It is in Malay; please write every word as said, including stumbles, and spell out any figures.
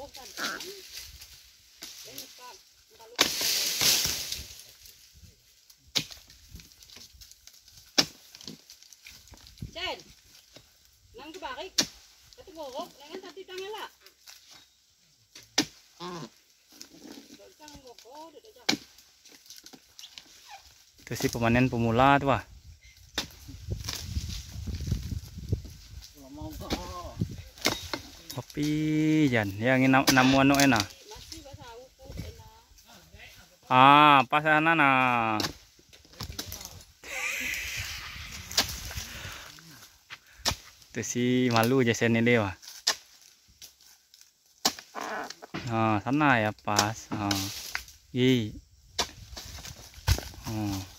Jen, nang kebarik, itu borok, lengan tadi tangela. Itu si pemanen pemula tuh, wah. Kopi jan, yang ini namu anu enak. Ah, pas sana nah. Itu si malu jasen ini wah. Nah, sana ya pas. Ah. Ih. Oh.